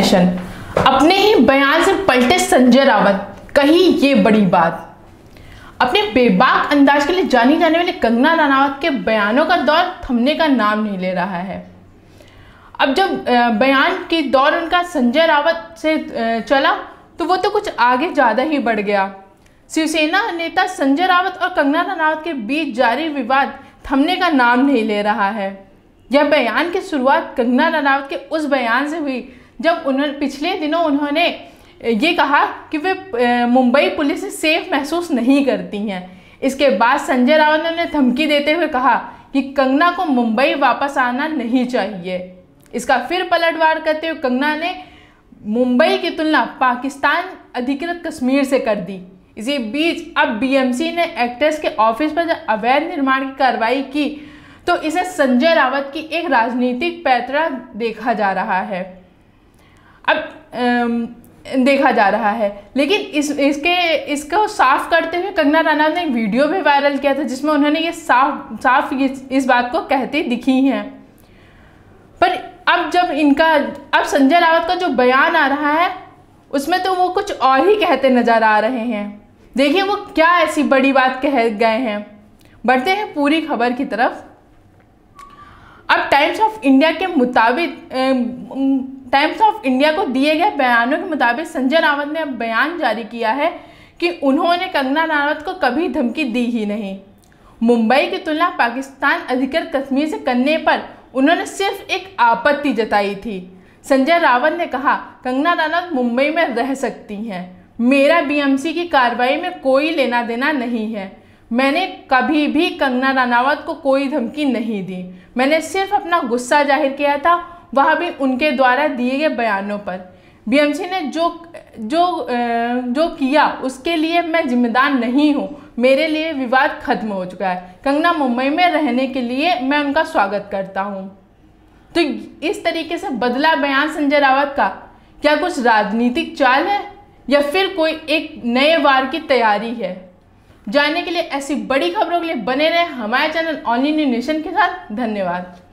Nation. अपने ही बयान से पलटे संजय रावत, कही ये बड़ी बात। अपने बेबाक अंदाज के लिए जानी जाने वाली कंगना रनावत के बयानों का दौर थमने का नाम नहीं ले रहा है। अब जब बयान के दौर उनका संजय रावत से चला तो वो तो कुछ आगे ज़्यादा ही बढ़ गया। शिवसेना नेता संजय रावत और कंगना रनावत के बीच जारी विवाद थमने का नाम नहीं ले रहा है। यह बयान की शुरुआत कंगना रनावत के उस बयान से हुई जब पिछले दिनों उन्होंने ये कहा कि वे मुंबई पुलिस से सेफ महसूस नहीं करती हैं। इसके बाद संजय रावत ने उन्हें धमकी देते हुए कहा कि कंगना को मुंबई वापस आना नहीं चाहिए। इसका फिर पलटवार करते हुए कंगना ने मुंबई की तुलना पाकिस्तान अधिकृत कश्मीर से कर दी। इसी बीच अब बीएमसी ने एक्ट्रेस के ऑफिस पर जब अवैध निर्माण की कार्रवाई की तो इसे संजय रावत की एक राजनीतिक पैंतरा देखा जा रहा है। लेकिन इसको साफ करते हुए कंगना रनावत ने एक वीडियो भी वायरल किया था जिसमें उन्होंने ये साफ इस बात को कहते दिखी हैं। पर अब संजय रावत का जो बयान आ रहा है उसमें तो वो कुछ और ही कहते नजर आ रहे हैं। देखिए वो क्या ऐसी बड़ी बात कह गए हैं। बढ़ते हैं पूरी खबर की तरफ। अब टाइम्स ऑफ इंडिया को दिए गए बयानों के मुताबिक संजय रावत ने अब बयान जारी किया है कि उन्होंने कंगना रनावत को कभी धमकी दी ही नहीं। मुंबई की तुलना पाकिस्तान अधिकृत कश्मीर से करने पर उन्होंने सिर्फ एक आपत्ति जताई थी। संजय रावत ने कहा, कंगना रनावत मुंबई में रह सकती हैं, मेरा बीएमसी की कार्रवाई में कोई लेना देना नहीं है। मैंने कभी भी कंगना रनावत को कोई धमकी नहीं दी। मैंने सिर्फ अपना गुस्सा जाहिर किया था, वह भी उनके द्वारा दिए गए बयानों पर। बीएमसी ने जो किया उसके लिए मैं जिम्मेदार नहीं हूँ। मेरे लिए विवाद खत्म हो चुका है। कंगना मुंबई में रहने के लिए मैं उनका स्वागत करता हूँ। तो इस तरीके से बदला बयान संजय रावत का। क्या कुछ राजनीतिक चाल है या फिर कोई एक नए वार की तैयारी है? जानने के लिए ऐसी बड़ी खबरों के लिए बने रहे हमारे चैनल ओनली न्यू नेशन के साथ। धन्यवाद।